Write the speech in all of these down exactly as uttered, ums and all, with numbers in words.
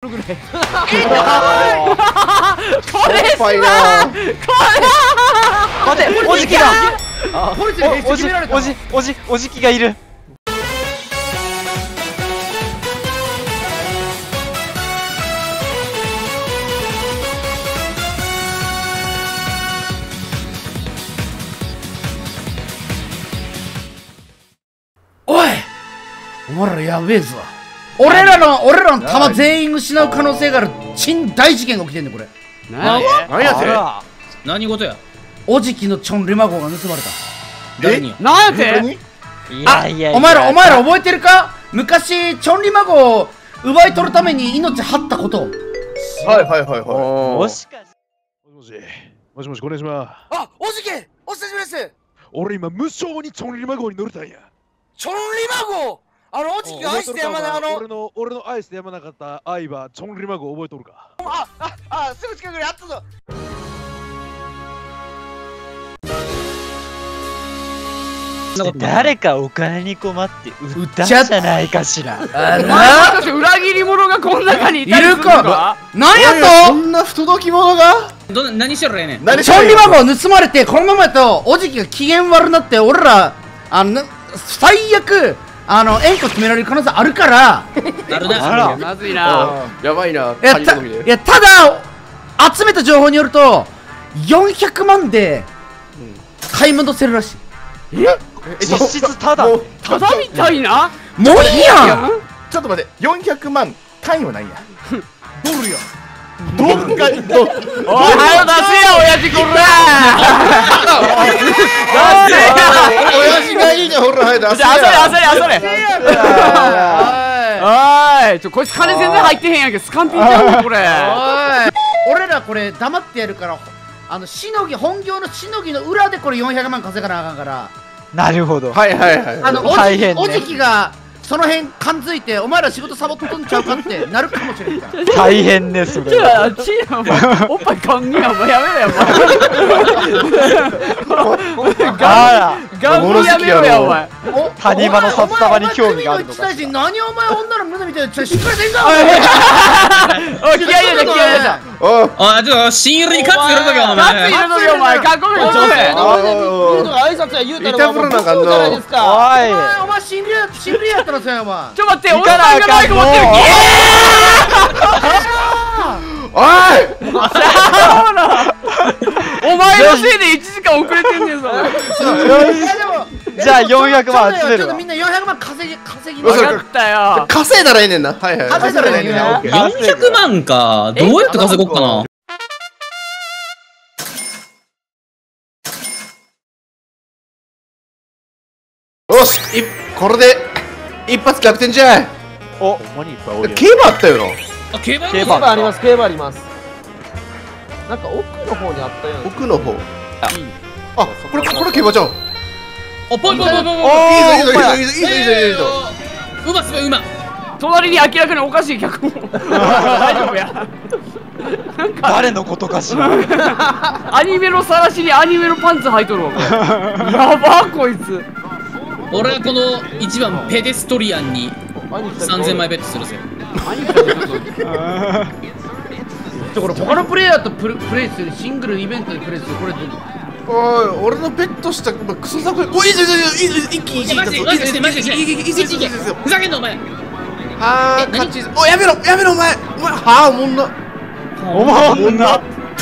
ぐらい。 これすごい。これ。 待て、おじきが。 ポリスに決められた。 おじ、おじ、おじきがいる。 おい、お前らやべえぞ。俺らの俺らの弾全員失う可能性がある珍大事件が起きてんねんこれ。 何やって何事や。 おじきのチョンリマ号が盗まれた。 誰に。 なんやって。 いやいや、 お前らお前ら覚えてるか？昔チョンリマ号を奪い取るために命張ったこと。 はいはいはいはい。 もしかして。 もしもし、もしもし、こんにちは。 あ、おじき、お久しぶりです。 俺今無償にチョンリマ号に乗れたんや。 チョンリマ号。あのおじきが愛してやまないあの。 俺の俺の愛してやまなかった愛はチョンリマ号覚えとるか。 あああ、すぐ近くにあったぞ。 誰かお金に困って売ったんじゃないかしら。 あら、 私裏切り者がこん中にいたりするのか。 なんやと？ そんな不届き者が？ ど何してるええねん。 チョンリマ号盗まれてこのままやとおじきが機嫌悪なって俺らあの最悪あの円弧詰められる可能性あるから。 なるな。 あら、 まずいな。 やばいな。 いやたいやただ集めた情報によるとよんひゃくまんで買い戻せるらしい。 実質ただ。 ただみたいな。 もういいやん。 ちょっと待って、よんひゃくまん単位はないや。ドルや。どっかにドル。 おい、はよ出せや、親父こら。 親父がいいじゃん、ほら、はい、出せじゃあ、あそれ、あそれ、あそれ。おい、ちょ、こいつ金全然入ってへんやんけど、スカンピンちゃうのこれ。 おい、俺らこれ黙ってやるから、あのしのぎ本業のしのぎの裏でこれよんひゃくまん稼がなあかんから。 なるほど。 はいはいはい。 あのお大変ね。 じおじきがその辺感づいてお前ら仕事サボっとんちゃうかってなるかもしれんから。 大変ね、それ。 ちょ、あっちや、お前。おっぱいガンギや、お前やめろや、お前。 あガンギやめろや、お前。 谷間の札束に興味があるのか。 何お前女の胸みたいなしっかりせんか。 おい、気合い入れた、気合い入れた。 おい。 あ、ちょっと新入りにカツ入れとけよ、お前。 カツ入れとけよ、お前。かっこいいよ、お前。 挨拶は言うたらもうなんかの。 おい。 お前死んでや死んでやったらさお前。 ちょ待って、俺がマイク持ってる。 おい。 お前のせいでいちじかん遅れてんねんぞ。 じゃあよんひゃくまん集めるわ。 みんなよんひゃくまん稼ぎ稼ぎ。 分かったよ。 稼いだらええねんな。はいはい。 稼いだらええねんな。 よんひゃくまんか。どうやって稼ごっかな。 よし、いこれで一発逆転じゃい。 お、何いっぱいおるよ。 競馬あったよな。 あ、競馬競競馬あります、競馬あります。なんか奥の方にあったような。 奥の方。あ、これこれ競馬じゃん。 あ、ぽいぽいぽいぽいぽい。 いいぞいいぞいいぞいいぞいいぞいいぞ。 うますごいうま。 隣に明らかにおかしい客も。大丈夫や。 誰のことかしら。 アニメのさらしにアニメのパンツ履いとるわ。やばこいつ。 俺はこの一番ペデストリアンにさんぜんまいベットするぜ。 ちょこれ他のプレイヤーとプレプレイするシングルイベントでプレイするこれどう？ おい、俺のベットしたクソザコ。おい、いいぞいいぞいいぞ、一気に一気にマジでマジでマジでふざけんなお前。 はー、勝ち。おい、やめろやめろお前。お前はあ、おもんな。 おもんな。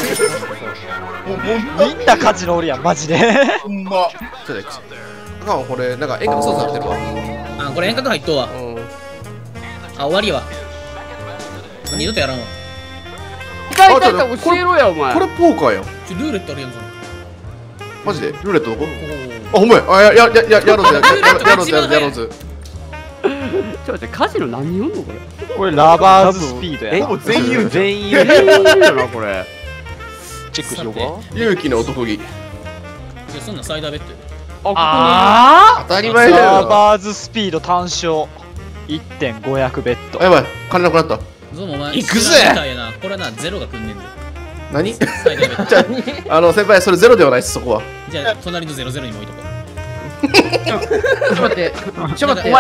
みんな勝ちのおるやん、マジで。 ほんま。ちょっとあかん、これなんか遠隔操作なってるわ。 あ、これ遠隔入っとうわ。 うん。 あ、終わりやわ。二度とやらんわ。 痛い痛い痛い、教えろやお前。 これポーカーやん。 ちょ、ルーレットあるやんぞ。 マジでルーレットどこ？あ、ほんまや。あ、やややややろうぜやろうぜやろうぜ。 ちょっと待って、カジノ何人おんのこれ。 これラバーズスピードやな。 ほぼ全員全員全員いるなこれ。 チェックしようか。 勇気の男気。 いや、そんなサイダーベッドよ。 あ当たり前だラよ。 バーズスピード単勝 いってんごひゃくベッド。 やばい、金なくなった。 ゾウもお前、 行くぜみたいやな。これはな、ゼロが来んねんで。 何？ サイダーベッド。 じゃあ、あの先輩それゼロではないですそこは。 じゃあ、隣のゼロゼロにも置いとこう。 ちょっと待ってちょっと待って。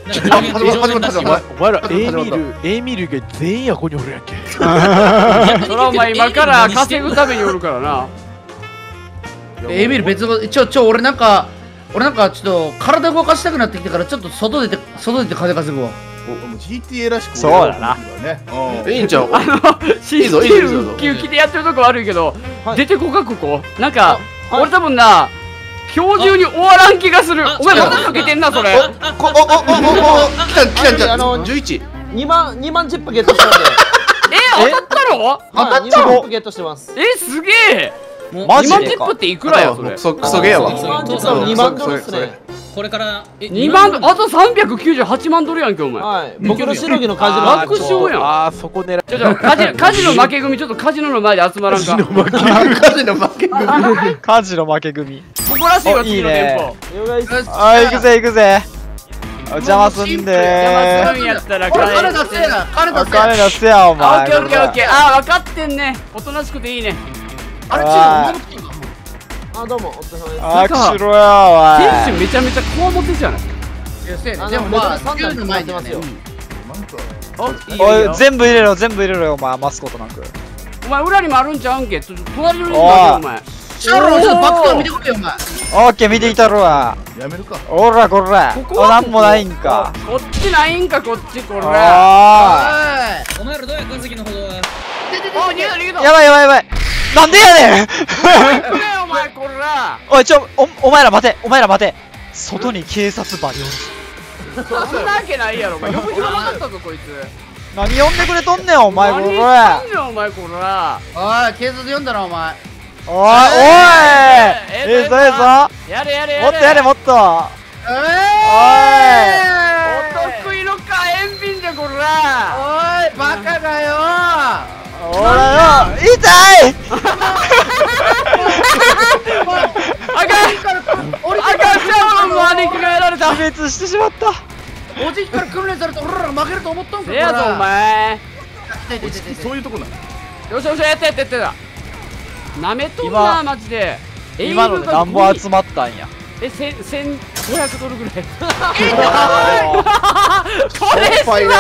なんか上限だし始まったお前らエーミール、エーミール以外全員はここにおるやんけ。 そらお前今から稼ぐためにおるからな。 エミル別のちょちょ俺なんか俺なんかちょっと体動かしたくなってきたからちょっと外出て外出て風稼ぐわ。 ジーティーエー らしくそうだなえいいんちゃう。 あの、シーいいぞいいぞいいぞウキウキでやってるとこ悪いけど、 はい出てこかここ。なんか、俺多分な、今日中に終わらん気がする。 あお前まだかけてんな、それ。 こおおおおお来た来た来たあのじゅういち。 にまんにまんチップゲットしたんでえ、当たったの当たっちゃうチップゲットしてますえ、すげえ。 マジでにまんチップっていくらや、それ。 クソクソゲーやわ。 そうにまんチップのにまんドルっすねこれからえにまん、あとさんびゃくきゅうじゅうはちまんドルやんけ、お前。 はい僕のしのぎのカジノ楽勝やん。 ああ、そこ狙い。 ちょちょ、カジノ、カジノ負け組、ちょっとカジノの前で集まらんか。こカジノ負け組。 カジの負け組。 こらしいわ、 おいい次のね店舗。 了解ですあー、行くぜ行くぜ。邪魔すん邪魔でするんやったら俺金帰って出せや金ー。お出せや金出せや、おあ、オ前。 ッケーオッケーオッケー。あー、分かってんね。おとなしくていいね。 あれ違うあーお前のことかあどうもお疲れ様ですあー、しろや、おい。 選手めちゃめちゃこわもてじゃない。 いやせやねあのでもまあレベルさんスキルの前にはねになってお、いいおよいいよい、全部入れろ、全部入れろよ、お前。余すことなく。 お前裏にもあるんちゃうんけ。ちょっと隣のにもあるよお前。 シャローちょっとバックドア見てこいよお前オッケー、見ていたるわ。 やめるか。 おらこら。お、 ここはなんもないんか。 こっちないんか、こっち、これ。おあお前らどうや稼ぎのほどは逃げた逃げた。 ー。やばいやばいやばい。なんでやねん。 くれお前、こら。 おい、ちょ、お、お前ら待て、お前ら待て。外に警察馬におる。 そんなわけないやろ、お前。呼ぶ暇なかったぞ、こいつ。 何呼んでくれとんねん、お前、こ何れ。 言ってんねん、お前、こら。 おい警察呼んだなお前おい、おい。 えーええぞ、ええぞ。 やれやれやれ。 もっとやれ、もっと。おお得意の火炎瓶じゃ、こら。 おいバカがよい。おらよ。痛い。 あかん俺あかんちゃうの兄貴がやられた。 死滅してしまった。 おじきから訓練されて俺らが負けると思ったんかせやぞ、お前。 痛い痛い痛い痛いそういうとこなの。 よしよし、やったやったやったやった。なめとんな、 今マジで。 今のでなんぼ集まったんや。 え、せん、せんごひゃくドルぐらい。これおっぱいな。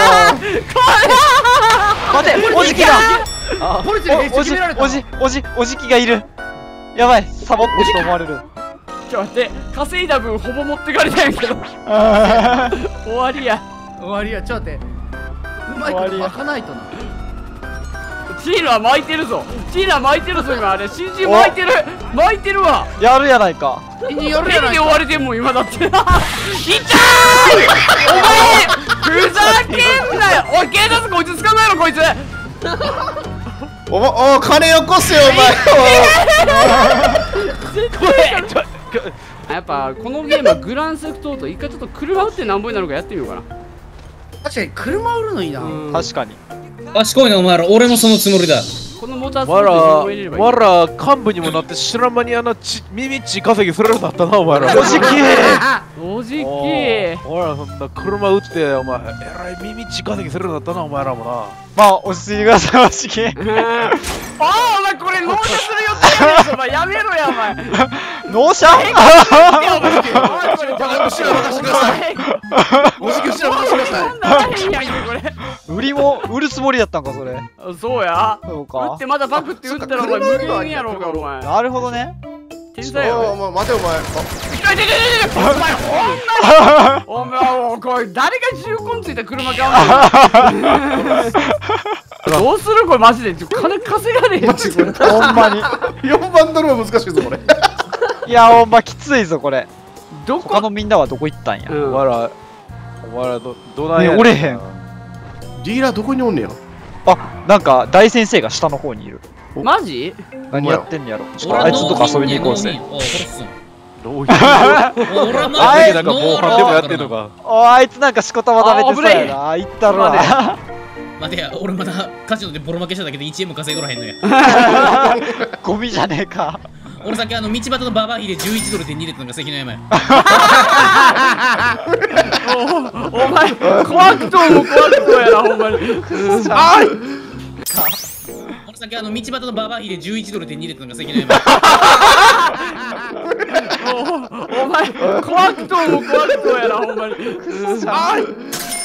待て、おじきが。 ポリスにおおじ決められたおじおじおじきがいる。やばい、サボってると思われる。 ちょっと待って、稼いだ分ほぼ持ってかれたんやけど。終わりや。 終わりやちょっと待ってうまいこと巻かないとなチールは巻いてるぞ。チールは巻いてるぞ、今あれ。シージー 巻いてる。巻いてるわ。 やるやないか。 によるヘリで追やないかわれてんもん、今だって。痛いお前ふざけんなよ。おい、警察こいつ捕まえろ、こいつ。 おおお金よこせよお前。 やっぱこのゲームはグランセフトオート、一回ちょっと車打ってなんぼになるかやってみようかな。 確かに車売るのいいなうん確かに。 賢いなお前ら俺もそのつもりだこのモータースお前ら、 ポーツに入れればいい。 お前ら幹部にもなって知らん間にあのち耳っち稼ぎするようになったな、お前ら。 おじき。 おじきおーお前らそんな車売ってお前えらい耳っち稼ぎするようになったな、お前らもな。 まあ、落ち着いてください、おじき。 ああ、お前これ納車する予定やぞ。お前やめろや、お前。 納車。 いやお前これバカ後ろ任せてください。おじき後ろ任せてください。 そんな変やんけこれ。 売りも売るつもりやったんか、それ。 そうや。打そうかっ。てまたバクって打ったらお前無限やろうがお前。 なるほどね。 天才やろ。 おお待てお前。 痛い痛い痛い痛い。お前ほんなに。お前もうこれ誰が重婚ついた車買うの。どうするこれマジで金稼がれへんしこれ。 ほんまに。 よんばんドルも難しいぞこれ。 いや、ほんまきついぞ、これ。 どこ他のみんなはどこ行ったんや。 うんお前ら、お前らど、どないやねおれへん。 ディーラーどこにおんねや。 あ、なんか大先生が下の方にいる。 マジ？ 何やってんやろ。ちょっとあいつのとこ遊びに行こうぜ。 お殺すぞどういう俺はまあいなんか防犯でもやってんのか。 おあいつなんかしこたま食べてそうやな。あ、行ったろまな。 待てや俺まだカジノでボロ負けしただけでいちえんも稼いどらへんのやゴミじゃねえか。 俺さっきあの道端のババアヒでじゅういちドル手に入れたのが関の山やお前怖くとも怖くとやなほんまに。 俺さっきあの道端のババアヒでじゅういちドル手に入れたのが関の山。 お前怖くとも怖くともやなほんまに。あい。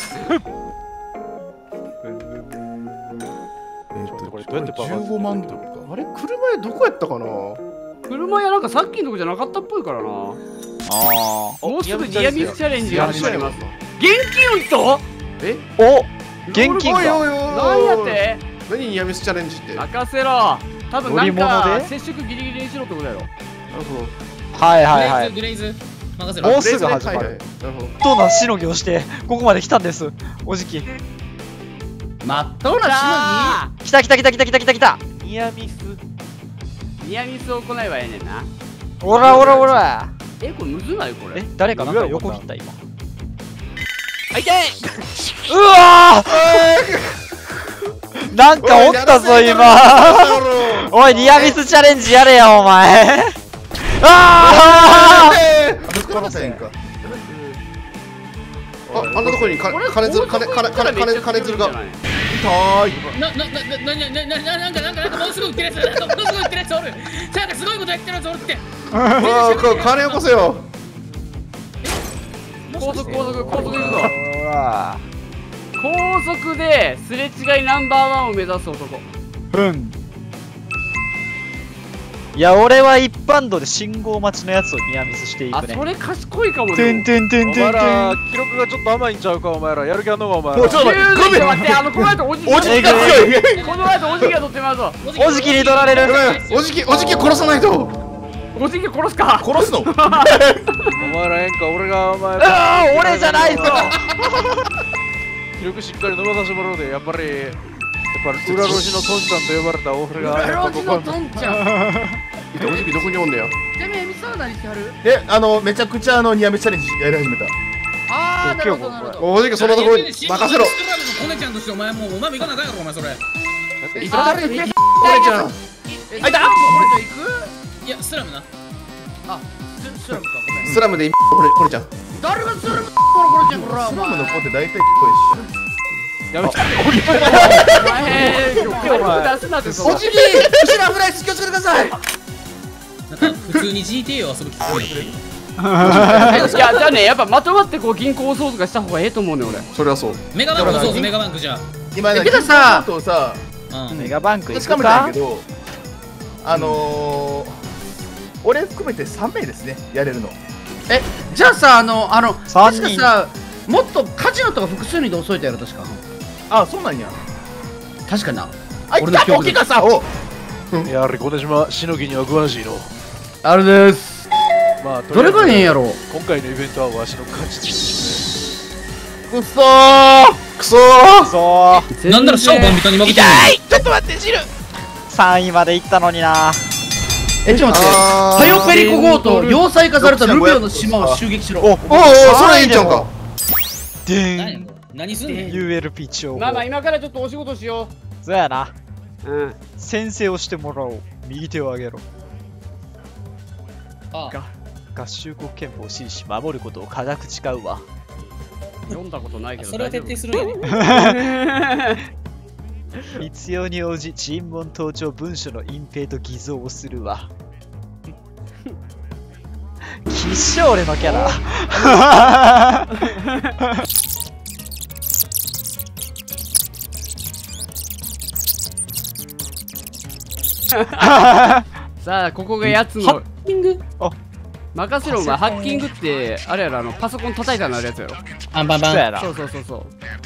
これどうやってじゅうごまんドルか。 あれ車屋どこやったかな。 車屋なんかさっきのとこじゃなかったっぽいからな。 あもうすぐニアミスチャレンジが始まります。現金ウッド？ え？ お現金か。 おいおいおい。 何やって？ 何ニアミスチャレンジって。 任せろ。多分なん乗り物かで接触ギリギリにしろってことやろ。 なるほど。 はいはいはい。 グレイズ、グレイズ。任せろ。 もうすぐ始まる。 はいはいなるほど。 どんなしのぎをしてここまで来たんです。おじき。 まっとうなさあ来た来た来た来た来た来た来た。 ニアミス。 ニアミスを行えばええねんな。 おらおらおら。 え、これむずないこれ。 え誰かなんか横切った今。 あ、痛い。 うわーなんかおったぞ今。おいニアミスチャレンジやれやお前。ああぶっ殺せんか。 あ、あんなとこにか金づる金金金金金づるが。 痛い。 な、な、な、な、な、な、な、なんか、なんか、なんか、ものすごい売ってるやつ、なんか、ものすごい売ってるやつおる。なんか、すごいことやってるやつおるって。 ああ、こ金よこせよ。 高速高速高速行くぞ。 ほら高速ですれ違いナンバーワンを目指す男。 ふん。いや俺は一般道で信号待ちのやつをニアミスしていあ、 くね。 それ賢いかもトゥントゥントゥンおトゥント前らゥン。 記録がちょっと甘いんちゃうかお前ら。やる気あんのかお前ら。 もうちょっと待って。 待って、あのこの後おじきおじきが強い。 この後おじきが取ってまうぞ。 おじきに取られる。 おじきおじき殺さないと。 おじき殺すか。 殺すの。 お前らええんか俺がお前ああ俺じゃないぞ。 記録しっかり伸ばさせてもらうで。やっぱりやっぱり裏路地のトンちゃんと呼ばれた俺がやっぱここトンちゃん。 おじきどこにおんねや。 てめえ、みさは何してはる？ で、あの、めちゃくちゃあの、ニアミスチャレンジやり始めた。 あー、なるほど、なるほど。 おじきそんなところに任せろ。 コネちゃんとしてお前もうお前も行かなあかんやろお前それ。 いただれみこれちゃん。 え、あいたこれじゃ行く？ いやスラムな。 あ、ススラムか、ごめん。 スラムでこれこれちゃん。 誰がスラムこれこれじゃん、こら、 スラムの子って大体こやめて。お前、手を出すなってそおじき後ろ危ないです、気をつけてください。 なんか普通に ジーティー を遊ぶ気がする。 いや、じゃあね、やっぱまとまってこう銀行操作がした方がええと思うね俺。 それはそう。 メガバンクのそうそうメガバンクじゃあ。 今ね、 けどさとさ、 うんメガバンク行確かくかめたんやけ。ど、あのー、俺含めてさんめいですね、やれるの。 え、じゃあさ、あの、あの、 三人確かさ、もっとカジノとか複数人で遅いとやろ、確か。 あ、そうなんや。 確かな。 あ、 俺の記憶で来た、さ、おやはり小手島しのぎには詳しいの。 あれです。 まあどれがええんやろ。 今回のイベントはわしの勝ちですくっそーくそー。 そうなんならショーバンビタに負けてる。 ちょっと待って、ジルさんいまで行ったのにな。 え、ちょっと待って。 あーハヨペリコ強盗、要塞化されたルビオの島を襲撃しろ。 おお、それいいんちゃうか。 で何ん何すんねん。 ユーエルピー 情報。 まあまあ今からちょっとお仕事しよそうやな。 う。うん。 先生をしてもらおう。右手を上げろ。 ああ合衆国憲法を支持し守ることを固く誓うわ。 読んだことないけどそれは徹底すするんやね。 必要に応じ尋問盗聴文書の隠蔽と偽造をするわ。きっしょ俺のキャラ。 さあここがやつのハッキング任せろお前。ハッキングってあれやろ、あのパソコン叩いたらなるやつやろ。 アンパンパン。 そうやな。 そうそうそうそう。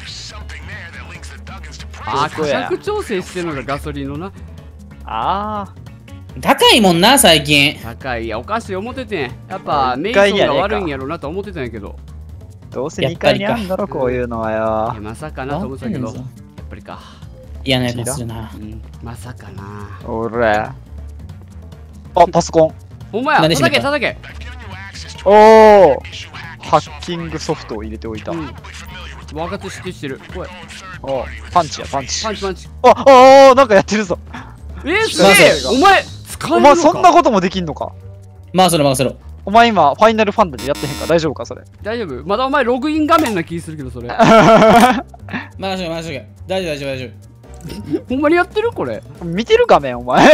あー、 そうや価格調整してるのがガソリンのな。 あ高いもんな最近。 高い。いやおかしい思っててん。やっぱメイ一回やねえかソンが悪いんやろうなと思ってたんやけど。 あ、どうせにかいにあんだろ、こういうのはいやよ。 まさかなと思ってたけど、やっぱりか。 嫌なやつするなう。ん、まさかな。 おら。あ、パソコン。 ほんまや、 何しめた叩け叩け。 おお。ハッキングソフトを入れておいた。 うん。分かって知って知ってる。おい、 おパンチや、パンチ。 パンチパンチ。 あ、ああ、なんかやってるぞ。 えー、すげえ。お前使えるのか。 お前そんなこともできんのか。 任せろ任せろ。 お前今、ファイナルファンタジーやってへんか大丈夫かそれ。 大丈夫。まだお前ログイン画面な気するけどそれ。 任せろ任せろ。大丈夫大丈夫大丈夫。 ほんまにやってるこれ。 見てる画面お前。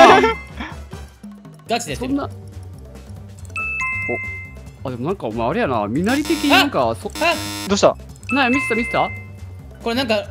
ガチでやってる。 そんな。お。あ、でもなんかお前あれやな。身なり的になんか、そ。 あ、 どうした？ なに見せた見せた？ これなんか、あ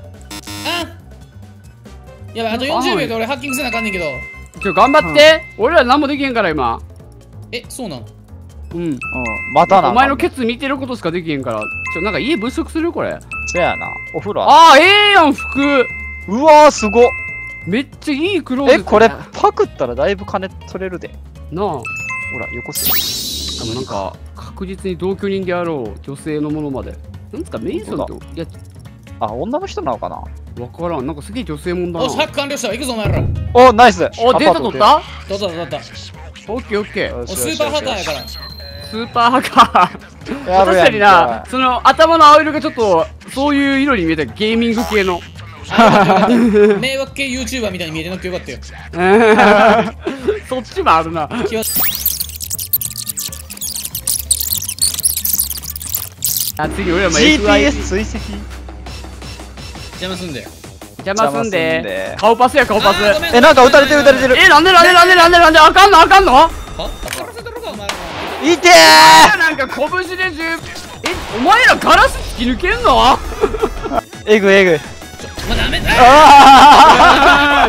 やばい、あとよんじゅうびょうで俺ハッキングせなあかんねんけど。 ちょ、頑張って。俺ら何もできへんから今。 え、そうなの？ うん。 うん。またな。 お前のケツ見てることしかできへんから。ちょ、なんか家物色するこれ。 そやな。お風呂。 ああ、ええやん、服。 うわー、すごっ。 めっちゃいいクローゼット。 え、これパクったらだいぶ金取れるで。 なあ。 ほら、よこせ。 でもなんか、確実に同居人であろう女性のものまで。なんですか、メイソンと。いや、 あ、女の人なのかな。 わからん。なんかすげえ女性もんだな。 おし、ハック完了したわ。行くぞ、お前ら。 お、ナイス。 お、データ取った？ 取った取った。 オッケーオッケー。 おスーパーハッカーやから。 スーパーハカー。確やるやんかにな、その頭の青色がちょっと、そういう色に見えた。ゲーミング系の。 迷惑系 YouTuber みたいに見えてなくてよかったよ。 そっちもあるな。 気はあ、次俺らもジーピーエエフアイス 追跡。 邪魔すんだよ。 邪魔すん邪魔すんでで。 顔パスや顔パス。 あーごめんえ、なんか撃たれてる撃たれてる。 え、なんでなんでなんでなんでなんであかんのあかんの？ は殺せとるかお前ら。 いてなんか拳で十え、お前らガラス突き抜けんの？ ー。えぐいえぐい。 お前ダメだ。 あ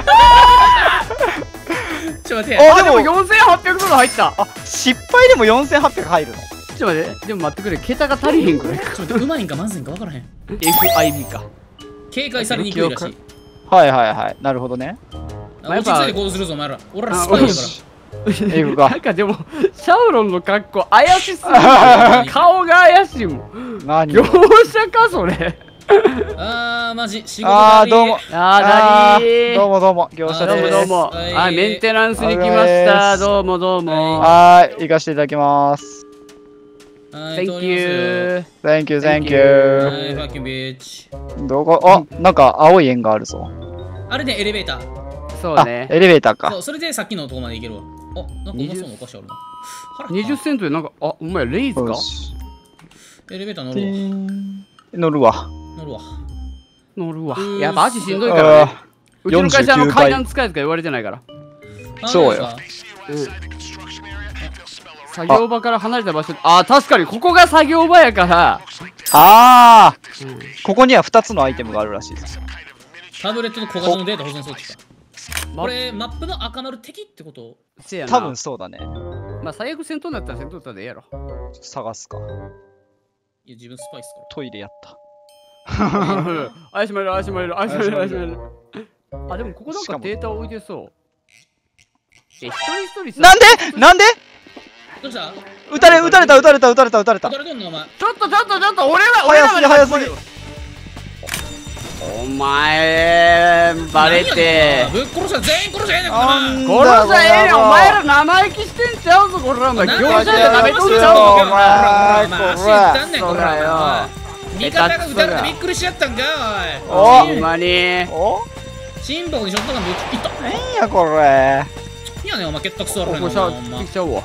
ちょっと待って。 ああ、でもよんせんはっぴゃくドル入った。 あ、失敗でもよんせんはっぴゃく入るの。 ちょっと待って、でも待ってくれ、桁が足りへんくらいか。 ちょっと待って、うまいんかまずいんか分からへん。 エフアイビー か。 警戒されにくいらしい。 はいはいはい。なるほどね。 あ落ち着いて行動するぞお前ら。俺らスパイやかエグがなんかでも、シャウロンの格好怪しすぎる。顔が怪しいもん。 何業者かそれ。 ら。あーマジ仕事だり。 あーどうも。 あー、なにー。 どうもどうも。業者どうもです。 どうも。 はいあ、メンテナンスに来ました。どうもどうも。 はーい、行かせていただきます。 はい Thank you。 Thank you, thank Thank you. はいファッキンビーチ。 どこ、あ、なんか青い円があるぞ。 あれねエレベーター。 あ、 そうね。 エレベーターかそ。うそれでさっきのとこまで行けるわ。あなんかうまそうなお菓子あるな。腹にじゅっセントでなんか、あ、お前レイズかよしエレベーター乗てるわ。 ーん乗るわ。 乗るわ。 乗るわう。ーやっぱ足しんどいからね。 あうちの会社のよんじゅうきゅうばい階段使えとか言われてないから。 あそうよなんですかうん。作業場から離れた場所。あ、確かにここが作業場やから。 あー、ここにはふたつのアイテムがあるらしいです。 タブレットと小型のデータ保存装置か。 まこれマップの赤丸敵ってこと？ せやな。 多分そうだね。 まあ最悪戦闘になったら戦闘だったらええやろ。 探すか。 いや自分スパイスかトイレやった。 怪しまれる怪しまれる怪しまれる怪しまれる。あ、でもここなんかデータ置いてそう。え、一人一人さ。 なんでなんでどうした？ 撃たれ、撃たれた、撃たれた、撃たれた、撃たれた。 誰とんのお前。 ちょっとちょっとちょっと俺は俺ら早すぎ、早すぎ。 お前バレてぶっ殺したら全員殺しゃええねんあかん殺したらええねんお前ら生意気してんちゃうぞこれらお前業者で舐めとんちゃうぞお前お前足打ったんねんこれそうだよ味方が撃たれてびっくりしちゃったんかおほんまにおチンポにショットガンで撃ちいったなんやこれ。 いやねんお前結託座るねんここしゃお前ほんまできちゃうわ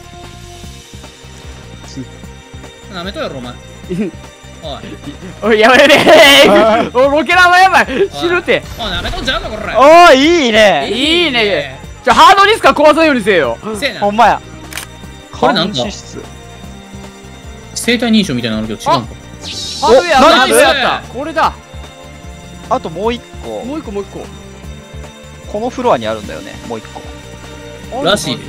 なめとやろお前おいおいやばいねおロケランはやばい死ぬっておいなめとんちゃうのこれおー、いいね。 いいねちょハードディスクは壊さないようにせえよせえなほんまや。 これなんか監視室。 生体認証みたいなのあるけど違うんかハードウェア何ハードウェアやったこれだあともう一個。 もう一個もう一個このフロアにあるんだよね。もう一個。 らしい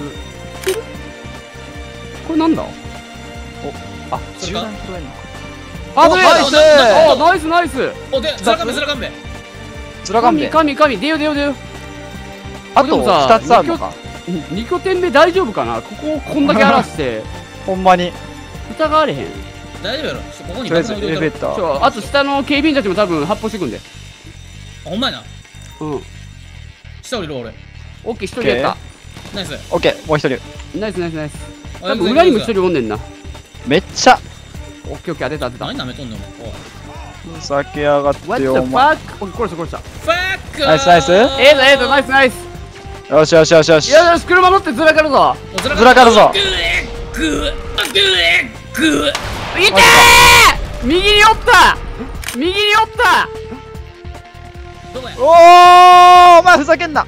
これなんだあ、 それか銃弾取れんのか。 ハードウェアナイスおナイスナイスおでずらかんべずらかんべズラガンベ。 神神出よ出よ出よあとでもさ二つあるのか。 に拠点目大丈夫かなここをこんだけ荒らしてほんまに。 疑われへん大丈夫やろここにとりあえず爆弾置いといたらエレベーター。 ちょあと下の警備員たちも多分発砲してくんでほんまやなうん下降りる俺オッケー一人やっナイスオッケー、もう一人。 たナイスナイスナイス多多分裏にも一人おんねんなめっちゃオッケーオッケー当てた当てた何なめとんねんお前おいふざけやがって What the よ、お前。 fuck オッケー殺した殺したファックナイスナイスええぞええぞナイスナイスよしよしよしよし。 よしよし車乗ってずらかるぞずずらかるぞグエッグエッグエッグエッいてー右におった右におったどこや。 おー、お前ふざけんな。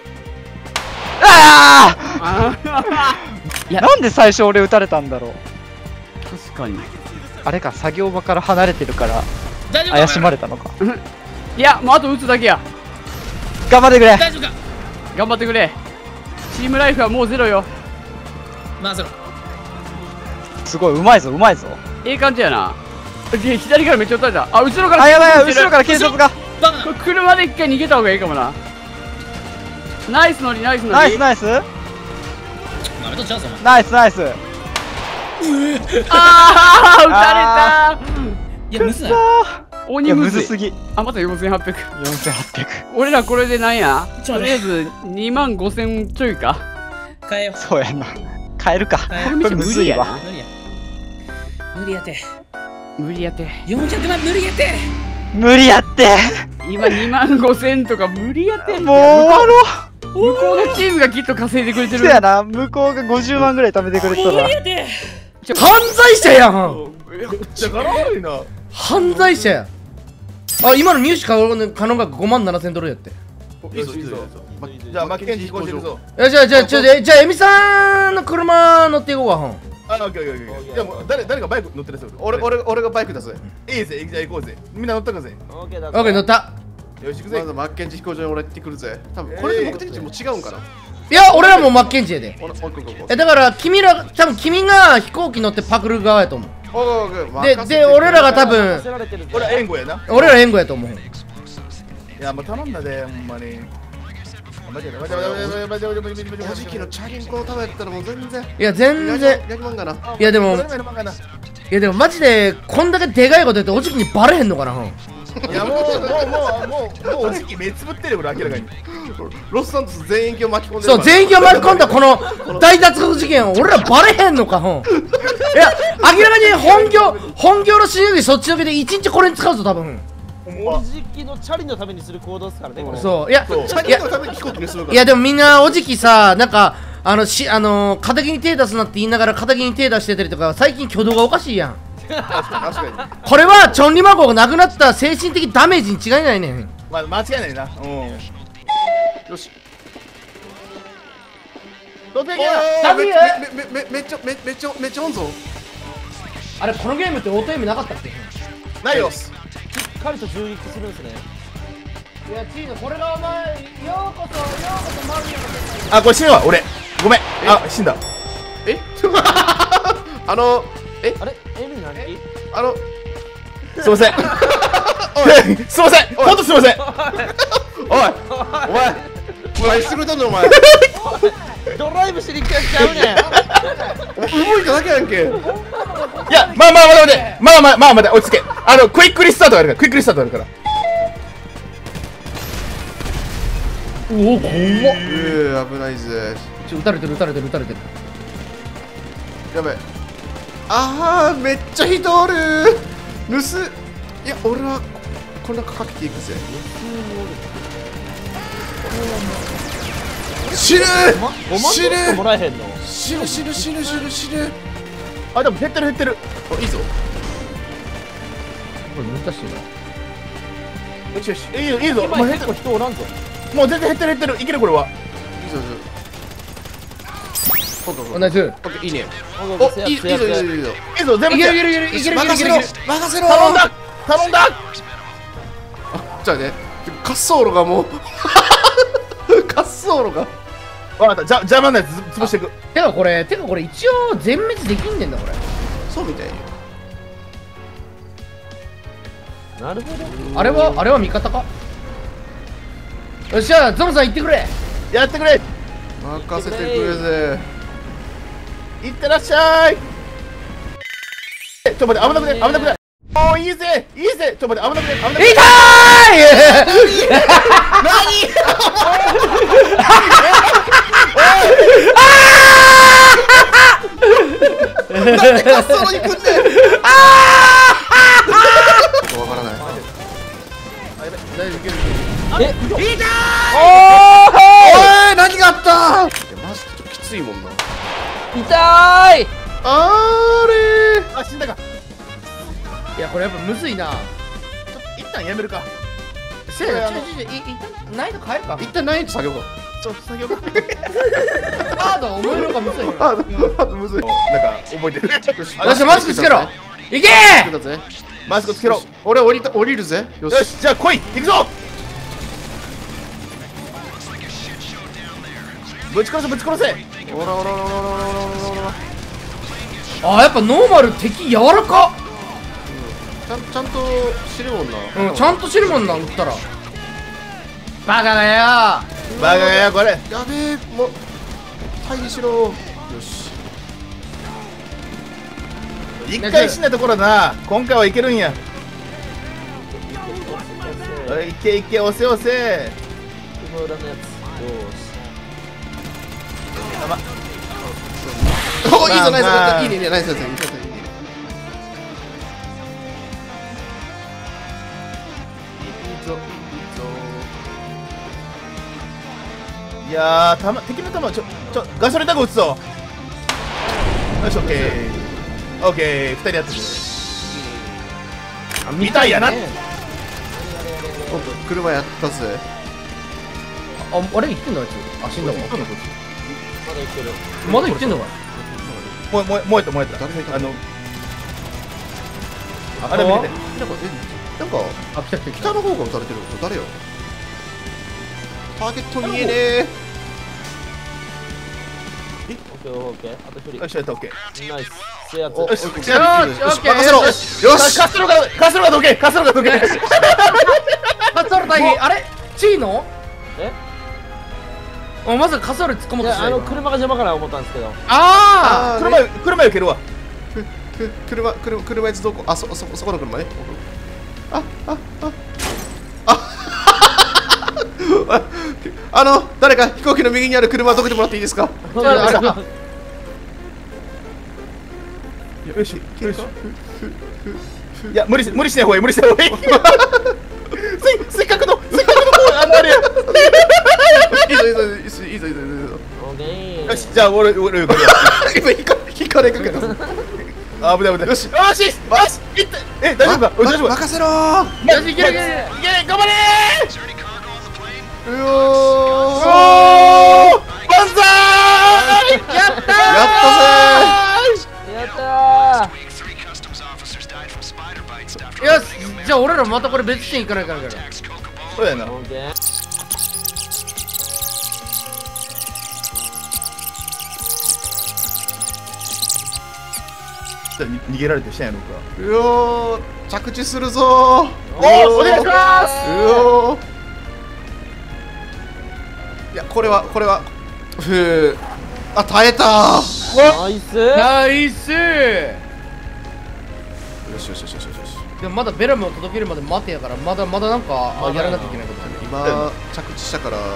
ああいやなんで最初俺撃たれたんだろう。 確かに。 あれか、作業場から離れてるから大丈夫か。 怪しまれたのか。 いやもうあと打つだけや。 頑張ってくれ。 大丈夫か。 頑張ってくれ。チームライフはもうゼロよ。 回せろ。 すごい、うまいぞうまいぞ。 ええ感じやな。で左からめっちゃ撃たれた。あ後ろから。 あ、やばいやばい、後ろから警察が。 バカな。 これ車で一回逃げた方がいいかもな。ナイス乗りナイス乗り。 ナイスナイスやめとっちゃうぞお前。 ナイスナイス。 ああ撃たれた。 いやむずない。 いや、 鬼むずい。 むずすぎ。 あまたよんせんはっぴゃく。 よんせんはっぴゃく。 俺らこれでなんや。 ちょとりあえずにまんごせんちょいか。 変えよう。 そうやな。変えるか。 変えよこれこれむずいわ。 無理や。無理やて。 無理やて。 よんひゃくまん無理やて。 無理やって。 今にまんごせんとか無理やて。 もう終わろう。 向こうのチームがきっと稼いでくれてる。 そうやな、向こうがごじゅうまんぐらい貯めてくれたら。 無理やて。 犯罪者やん。 だから悪いな。 犯罪者や。あ、今の入手可能可能額ごまんななせんドルやって。 いいぞいいぞいいぞ。 じゃあマッケンジー飛行してるぞ。 いやじゃあじゃあじゃあじゃあエミさんの車乗っていこうか。ほん。 あ、オッケーオッケーオッケー。じゃあもう誰誰がバイク乗ってるやつ。 俺俺俺がバイク出す。 いいぜ、じゃあ行こうぜ。みんな乗ったかぜ。 オッケーだ。 オッケー乗った。 よし行くぜま。ずマッケンジー飛行場に俺行ってくるぜ。多分これで目的地も違うんかな。 いや俺らもマッケンジーやで。 俺もう一個行こう。 えだから君ら多分君が飛行機乗ってパクる側やと思う。 おいおいおいで任せてで俺らが多分せられてる。 俺は援護やな。 俺ら援護やと思う。 いやもう頼んだで、ほんまに。待て待て待て待て待て待て待て待て待ておじきのチャリンコのためやったらもう全然いや全然やりまんがな。 いやでもいいやでもマジでこんだけでかいこと言っておじきにバレへんのかな。ほんやもうもうもうもうもうおじき目つぶってるよ俺明らかに。 ロスサントス全員を巻き込んでるそう全員が巻き込んだこの大脱獄事件を俺らバレへんのか。ほんいや明らかに本業本業の収入そっちのけで一日これに使うぞ多分。 おじきのチャリのためにする行動ですからね、これ。 そういやチャいやリンコのために飛行機にするから。 いやでもみんなおじきさなんかあのしあのー、敵に手出すなって言いながら敵に手出してたりとか最近挙動がおかしいやん。 確かに。 これはチョンリマゴがなくなった精神的ダメージに違いないねん。 まあ間違いないな。うん。 よし。 どうせおーめめめめめっちゃめめっちゃめっちゃおんぞ。 あれこのゲームってオートエイムなかったっけ。いないよ。 しっかりと銃撃するんですね。 やチーノこれがお前ようこそようこそマリオのあ、これ死ぬわ俺。ごめん。あ、死んだ。 えあのえあれ ?N 何あのすいません。すいません。ほんとすいません。 おいお前お前してくれたんだお前。 ドライブしに行くやつちゃうねん。 動いただけやんけ。 いや、まあまあ待て待て。まあまあまあ待て。落ち着け。あのクイックリスタートがあるから。クイックリスタートあるから。 おお怖っ。 ええ危ないぜ。 ちょ撃たれてる撃たれてる撃たれてる。 やばい。ああめっちゃ人おる。盗いや俺はこんなかけていくぜ。死ぬごまん死ぬもらえへんの。 死ぬ死ぬ死ぬ死ぬ死ぬ。 あ、でも減ってる減ってる。 あいいぞ。 これ難しいな。 よしよし。いいよいいぞ。もう減って今結構人おらんぞ。 もう全然減ってる減ってる。いけるこれは。 いいぞいいぞ。オッケーオッケー同じ。 オッケーいいね。 おおいいいいぞいいぞいいぞ。 いいぞ全部いけるいけるいけるいけるいけるいける。 任せろ。 頼んだ頼んだ。 じゃあね滑走路がもう滑走路がわかった。じゃ邪魔なやつ潰していく。 てかこれてかこれ一応全滅できんねんだこれ。 そうみたいよ。 なるほど。 あれはあれは味方か。よっしゃゾロさん行ってくれ。 やってくれ。 任せてくれぜ。 いってらっしゃい。ちょっと待って危なくね危なくね。もういいぜいいぜ。ちょっと待って危なくね危なくね。 痛なんで滑走路に来んねん。わからない。 え、 おい何があった。いやマジでちょっときついもんな。 痛い。 あれあ、死んだか。 いやこれやっぱむずいな。 ちょっと一旦やめるか。 せやちょちょちょい一旦難易度変えるか一旦難易度下げようか。 ちょっと作業がハード重いのかむずいよあ、あむずい。 なんか覚えてるよしよしマスクつけろいけつけたぜ。 マスクつけろ。 俺降りた降りるぜ。よし。 よしじゃあ来い行くぞ。ぶち殺せぶち殺せ。 おらおらおらおらおらおらおら。 あやっぱノーマル敵柔らかちゃんちゃんと知るもんな。 うんちゃんと知るもんな撃ったらバカがよバカがやこれ。 やべえ、もう退治しろ。よし。 一回死んだところだな。今回はいけるんや。おいいけいけ押せ押せ。 雲裏のやつ。よおいいぞナイスまあいいねいいねナイスナイスいいねいいね。いいぞいいぞ。 いやー、たま、敵の弾ちょ、ちょ、ガソリンタンク撃つぞ。よし、オッケー。オッケー、二人やってる。見たいやな。 おっと車やったぜ。 ああれ生きてんのあいつあ死んだわまだ生きてる。 まだ生きてんのかもえ、もえ、燃えた、燃えた。 誰がいたあの、 ああれ見て。 なんかえなんかあ来た来た来た北の方が撃たれてる。誰よ。ターゲット見えねえ。 オッケーオッケー。あと一人。 よし、やった、オッケー。 ナイス。制圧。 およし、 よしじゃあ、 よしよしオッケー任せろ。よよしし。 カスロが、カスロがどけ、カスロがどけ。 カソル大変あれチーノえおまさかカソル突っ込もういや、あとしたよの車が邪魔かな思ったんですけど。 ああー車、車よけるわ。 くく車車車いつどこあそそそこの車ね。あああああの誰か飛行機の右にある車どけてもらっていいですか。 ああれあよし、よし。いや、無理し、無理しない方がいい、無理しない方がいい。せ、せっかくの、せっかくの、もう、あのあれ。 いいぞいいぞいいぞいいぞいいぞいいぞ。 オッケー。 よし、じゃあ、俺、俺、俺。 今引か引かれかけた。 あ、危ない危ない。よし、よし、よし、いった。え、大丈夫か、大丈夫か。 任せろよしいけるいけるいけ、頑張れー。うおー。おー、万歳。 やったやったやったー。 よしじゃあ俺らまたこれ別地点行かないからからそうやな。 オッケー。 じゃあに逃げられてしたんやろうか。 ぜ。うおー着地するぞー。 おー、お願いします。 うおーいやこれはこれはふうあ耐えたー。 ナイス。 ナイスよしよしよしよしよし。 でもまだベラムを届けるまで待てやからまだまだなんかあやらなきゃいけないことある今着地したからあの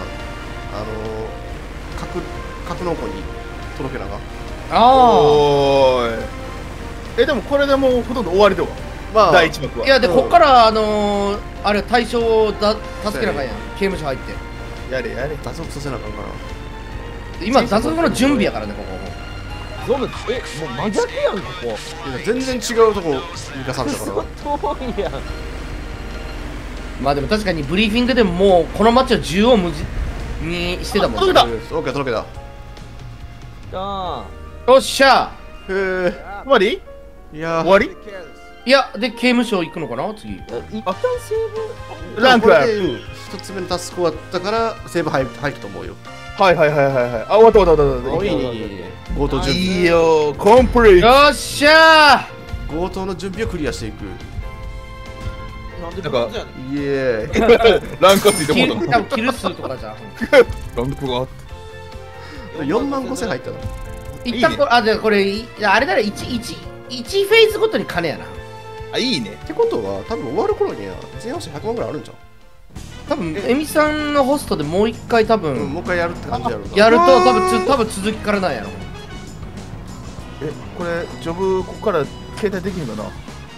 格格納庫に届けながあおーい。え、でもこれでもうほとんど終わりだわ。 まあ第一幕は。 あいやでこっからあのー、あれ対象をだ助けなあかんやん刑務所入ってやれやれ。 脱獄させなあかんから今脱獄の準備やからねここゾム、え、もう真逆やん、ここ。 いや全然違うとこ見かされたから遠いやん。 まあでも確かにブリーフィングでももうこの街を縦横無尽にしてたもんあ届けた。 オッケー届けた。 じゃあ、 よっしゃへえ終わりいや終わりいやで刑務所行くのかな次一旦セーブ。 ランクはこれで一つ目のタスク終わったからセーブ入る入ると思うよ。 はいはいはいはいはい。あ、終わった終わった終わった終わっおいいねいいね強盗た。 準いい備よ、コンプリート。 よっしゃ強盗の準備をクリアしていく。 なんでなんかイエーイランクがついてキもうたル多分キル数とかじゃんランクがあっよんまんごせん入ったの。 一旦これあじゃあこれいやあれならいちいちいちフェーズごとに金やなた。あ、いいね。 ってことは多分終わる頃には全合わせてひゃくまんぐらいあるんじゃん。 多分エミさんのホストでもう一回多うん、 分もう一回やるって感じやろうな。 やると多分つ多分続きからなんやろえ、これ、ジョブ、ここから携帯できるのかな。 う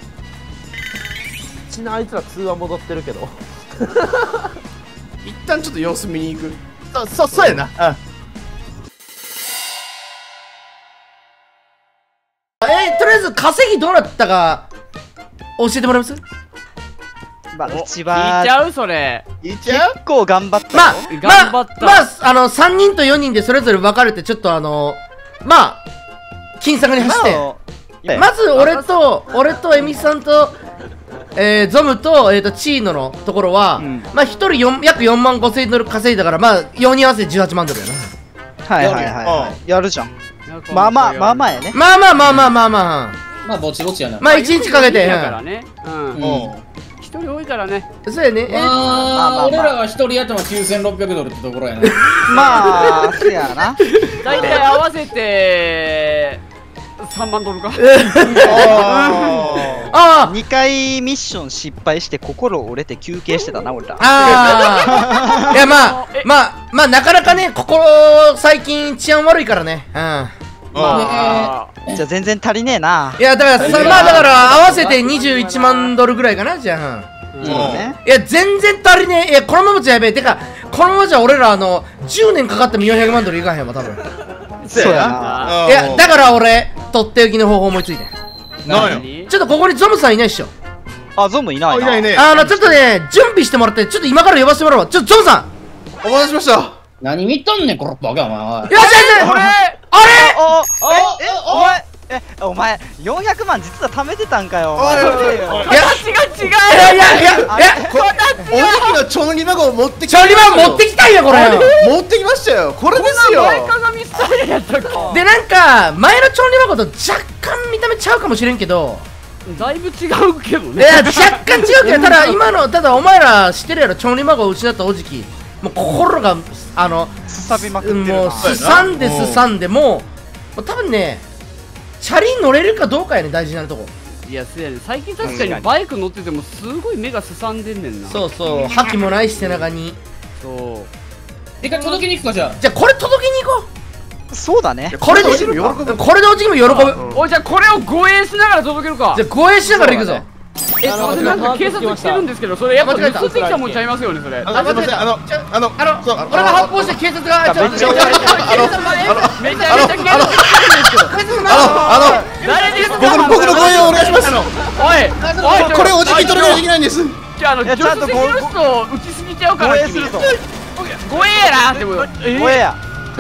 ちのあいつら通話戻ってるけど。 一旦ちょっと様子見に行く。 そ、そ、そうやな。あ、 えとりあえず稼ぎどうなったか教えてもらえますまあうち聞いはちゃうそれ。 いっちゃう結構頑張ったよ。 まあ頑張ったまあまああのさんにんとよにんでそれぞれ分かれてちょっとあのまあ金策に走ってまず俺と俺とエミさんとえー、ゾムと、えー、とチーノのところは、うん、まあひとり約よんまんごせんドル稼いだからまあよにん合わせてじゅうはちまんドルやな。 はいはいはいやるじゃん。まあまあまあまあやね。 まあまあまあまあまあまあまあぼちぼちやな。 まあいちにちかけてだからね。うんひとり多いからね。 そうやね。 まあ俺らがひとり頭きゅうせんろっぴゃくドルってところやな。 まあせやな。 大体合わせてさんまんドルか。 ああにかいミッション失敗して心折れて休憩してたな俺ら。 ああいやまあまあまあなかなかねここ最近治安悪いからね。うんまあじゃあ全然足りねえな。 いやだからさまあだから合わせてにじゅういちまんドルぐらいかなじゃあ。そうね。いや全然足りねえ。いやこのままじゃやべえ。てかこのままじゃ俺らあのじゅうねんかかってもよんひゃくまんドルいかへんわ多分。 そうやな。 いやだから俺とっておきの方法思いついて。 何？ ちょっとここにゾムさんいないっしょ。 あゾムいないな。 いないね。 あのちょっとね準備してもらってちょっと今から呼ばせてもらうわ。ちょっとゾムさんお待たせしました。 何見とんねんこのバカお前。 いや先生これあれおえお前えお前よんひゃくまん実は貯めてたんかよ。 いや違う違う。 いやいやいやいやおじきのチョンリマゴを持ってきチョンリマ持ってきたんやこれ。 持ってきましたよ。これですよ。 前かがみスタイルやったっけ。 でなんか前のチョンリマゴと若干見た目ちゃうかもしれんけどだいぶ違うけどね。 いや若干違うけどただ今のただお前ら知ってるやろチョンリマゴを失ったおじきもう心があのすさびまくってるな。 もうすさんですさんでもう多分ねチャリ乗れるかどうかやね大事なとこ。 いやそうやね最近確かにバイク乗っててもすごい目がすさんでんねんな。 そうそう覇気もないし背中に。 そう一回届けに行くかじゃあ。 じゃあこれ届けに行こう。そうだね。 これでこれでおじきも喜ぶ。 おいじゃあこれを護衛しながら届けるか。 じゃあ護衛しながら行くぞ。 え、なんか警察来てるんですけど、それやっぱ映ってきたもんちゃいますよね、それ。 あの、あの、あの、 あの、俺が発砲して警察がちょっとめちゃめちゃめちゃめちゃ警察来てるんですけど。 あの、 誰ですか。 僕の僕の護衛をお願いします。 おい、おい、 これおじき取れないといけないんです。 じゃあ、あの、助手席の人撃ちすぎちゃうから。護衛すると。護衛やな、でも。 護衛や。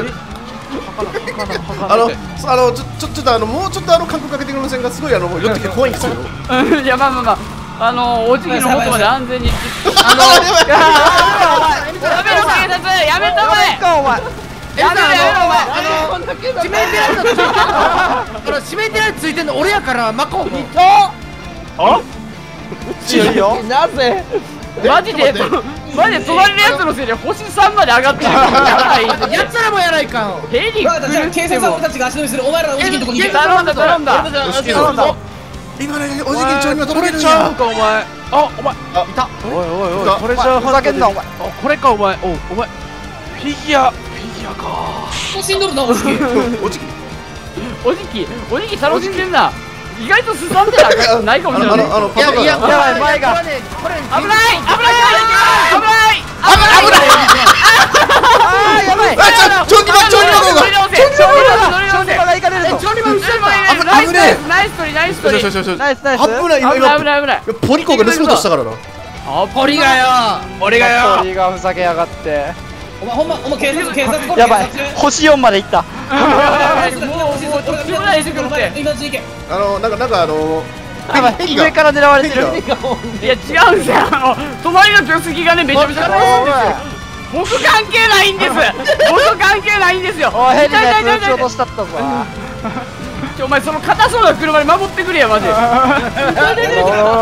あの、あの、ちょ、ちょ、ちょっと、あの、もうちょっと、あの、韓国かけてくれませんか。すごい、あの、寄ってきて怖いんですよ。 いや、まあまあまあ、あの、おじきの元まで安全に。あの、やめろ、警察、やめたまえ。 お前。 やめろ、やめろ、お前。 あの、指名手当ついてんの。あの、指名手当ついてんの、俺やから、マコ。 あ。 いいよ。 なぜ。 マジで、マジで隣のやつのせいで星さんまで上がってる。 やつらもやないか。 ヘリ。 じゃあ警察たちが足止めする。お前らおじきのとこに行け。 頼んだ、頼んだ。 頼んだ。今ね、おじきにちょいには届けるんや。 お前。あ、お前。いた。おいおいおい。これじゃふざけんなお前。 これかお前。おお前。フィギュア、フィギュアか。 死んどるなおじき。 おじき。 おじき、おじき楽しんでんな。意外とすさんでないかもしれない。 あの、 いやいや、 やばい前が。 危ない、危ない、危ない、危ない。 あーやばい。 あ、ちょ、ちょにま、ちょにまが。 乗り直せ、乗り直せ。 が行かれるぞ。 ちょにま後ろナイス、ナイス、ナイス取り、ナイス取り。 ナイスナイス。 危ない、今、 危ない、危ない、危ない。 ポリコが盗もうとしたからな。 あ、ポリがよ。 俺がよ。 ポリがふざけやがって。 お前ほんま、お前警察、警察。 やばい。星よんまで行った。 もう、もう、どっちもないでくるって。 今のうち行け。 あの、なんか、なんか、あの。 やばい。上から狙われてる。 いや、違うんですよ。あの、隣の助手席がね、めちゃめちゃ楽しいんですよ。僕関係ないんです。僕関係ないんですよ。 おい、ヘリのやつ撃ち落としたったぞ。 ちょ、お前その硬そうな車に守ってくれや、マジで。やべやべやべ。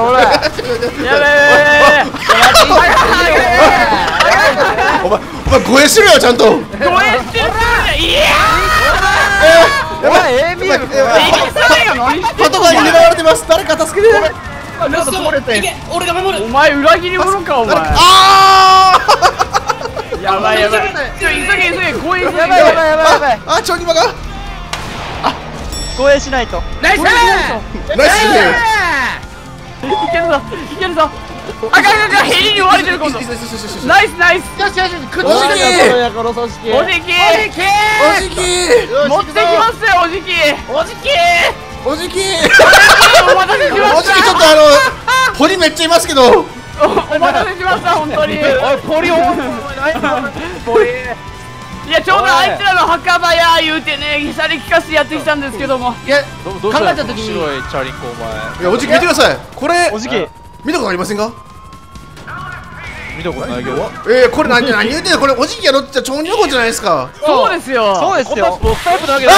お前、お前護衛しろよ、ちゃんと。 護衛してる。いや。 お前、エービー。 パトカーに狙われてます。誰か助けて。 俺が守る。 お前裏切り者か、お前。 ああ。やばいやばい。ちょ、急げ急げ、護衛しやばいやばいやばいやばい。 あ、ちょにまが。 護衛しないと。 ナイス。 ナイス。 いけるぞ、いけるぞ。あかんあかん、ヘリに追われてる今度。ナイスナイス。 よしよし、くっつおじき。 この組織。 おじき。 おじき。 持ってきますよ、おじき。おじき。 おじき。 お待たせしました。 おじきちょっとあの、堀めっちゃいますけど。 お待たせしました本当に。 おいポリオンポリいやちょうどあいつらの墓場や言うてねシャレ聞かせてやってきたんですけども。 いやど考えた時に白いチャリンコお前いやおじき見てくださいこれおじき見たことありませんか見たことないけどえー、これ何何言うてんのこれおじきやろって言ったら超人コじゃないですかそうですよ。 そうですよボスタイプだけどあ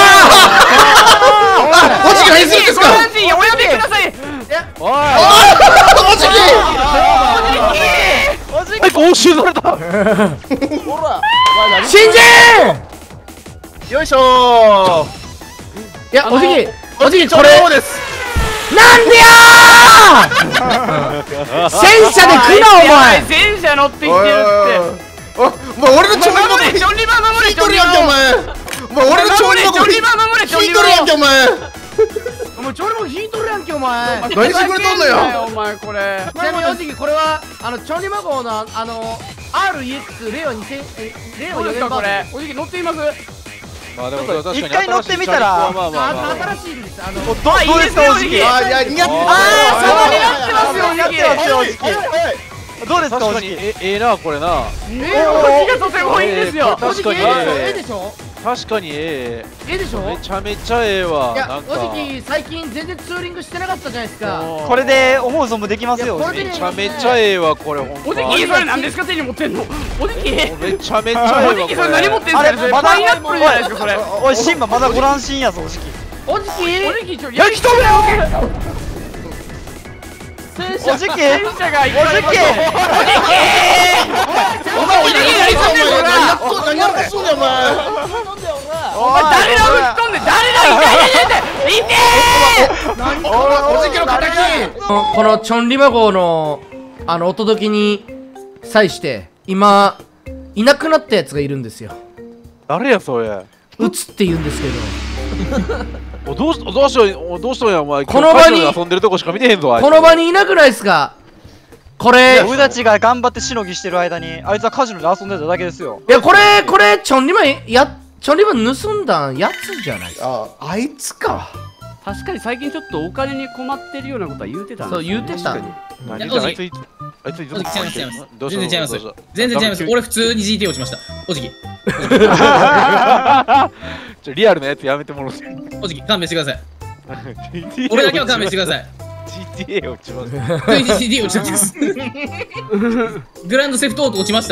おじき何するんですかおやじおやめください。 おいおじきおじきはい押収されたほら新人よいしょいやおじきおじきここれれですなんでやー戦車で来なお前戦車乗ってきてるって。 おいお前俺の超人守れジョンリバ守れ引いとるやんけお前お前俺の超人ジョンリバ守れジョンリバ引いとるやんけお前お前ちょいも引いとるやんけお前何してくれとんのよお前これ。 ちなみにおじきこれはあのチョンリマ号のあの アールイーエックス レオにせんレオどうですかこよねんバーれ。おじき乗っています。 まあでも確かに一回乗ってみたら新しいチャリンコはまあまあまあ新しいんですあのどどうですかおじきあいや似合ってあー様になってますよおじき。 やってますよおじき早い早いどうですか確かにおじきえええなこれなえおじきがとてもいいんですよ。 おじき確かにええでしょ確かにえええでしょえめちゃめちゃええわいやなんかおじき最近全然ツーリングしてなかったじゃないですかこれで思う存分できますよいやこれでめちゃめちゃええわこれほんおじきそれ何ですか手に持ってんの。おじきめちゃめちゃええわおじきそれ何持ってんすか。 あれそれまだパイナップルじゃないですかそれ。 おいシンバまだご乱心やぞおじきおじきおじきちょ焼きそば戦おじき戦車がいっぱいおじきお前おじきやりそうお前何やっと何やっとそうだよお前お前誰ら吹っ飛んで誰ら痛い痛い痛い痛い。 おじきの敵このチョンリマ号のあのお届けに際して今いなくなったやつがいるんですよ誰やそれうつって言うんですけどおどうしどうしようおどうしたんやお前この場に今日カジノで遊んでるとこしか見てへんぞあいつこの場にいなくないですかこれ俺たちが頑張ってしのぎしてる間にあいつはカジノで遊んでただけですよいやこれこれチョンリマやチョンリマ盗んだやつじゃないですかああいつか確かに最近ちょっとお金に困ってるようなことは言うてたんですそう言うてた何いやあいついつあいついつおじき違います違いますどうした全然違いますどうした全然違います俺普通に ジーティー 落ちましたおじきちょリアルなやつやめてもらっておじき勘弁してください俺だけは勘弁してくださいジーティーエー 落ちます普通に ジーティー 落ちたんですグランドセフトオート落ちました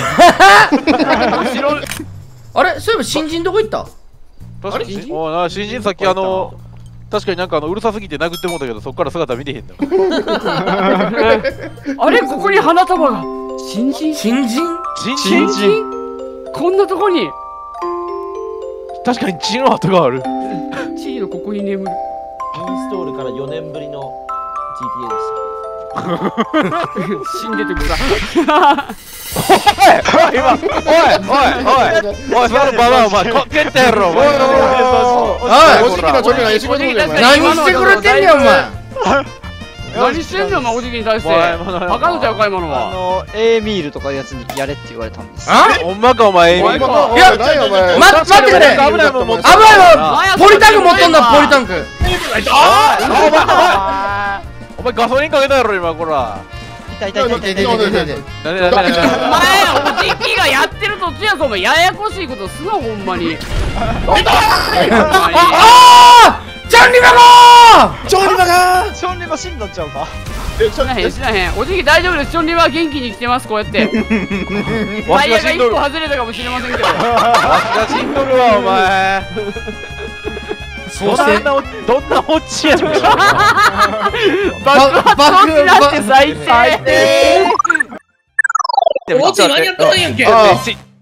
あれそういえば新人どこ行った確かにおいな新人さっきあの確かになんかあのうるさすぎて殴ってもうたけどそっから姿見てへんのあれここに花束が新人新人新新人人こんなとこに確かに血の跡があるチーのここに眠る。 インストールからよねんぶりの ジーティーエー でした死んでてくだ今おいおいおいおいそのババアお前こけてやろお前おじきのちょきのえしごとるよお前何してくれてんねんお前何してんのお前おじきに対して。 お前今のバカのちゃうか今のあは。 の A ミールとかいうやつにやれって言われたんですあほんまかお前お前かいや何やお前ま待ってくれ危ないもん持って危ないわポリタンク持っとんだポリタンクお前ガソリンかけたやろ今こら痛い痛い痛い痛い痛い痛い痛い痛い痛いなんでなんでなんでお前おじきがやってる途中やぞお前ややこしいことすなほんまに。 あーチャンリバゴ超人バカションリバ死んだんちゃうかしなへんしなへん。おじき大丈夫です。チョンリは元気に来てますこうやって。 わタイヤが一しが死んどるわ個外れたかもしれませんけど。 しが死んどるわお前そうしてどんなどんなオチやねん爆発になって最低。 おじき間に合ったんやんけあ